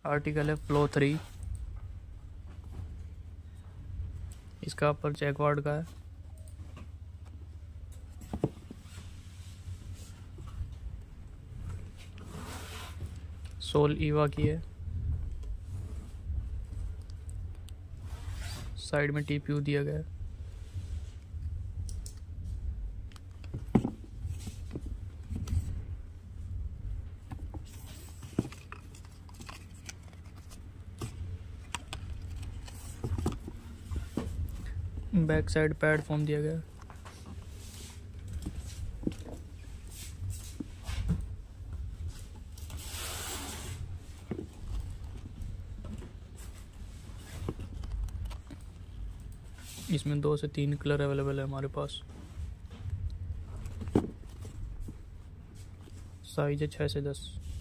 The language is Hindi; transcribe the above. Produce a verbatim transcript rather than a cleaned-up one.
आर्टिकल है फ्लो थ्री। इसका अपर जैकवार्ड का है। सोल ईवा की है। साइड में टीपीयू दिया गया है। बैक साइड पैड फोम दिया गया। इसमें दो से तीन कलर अवेलेबल है हमारे पास। साइज है छः से दस।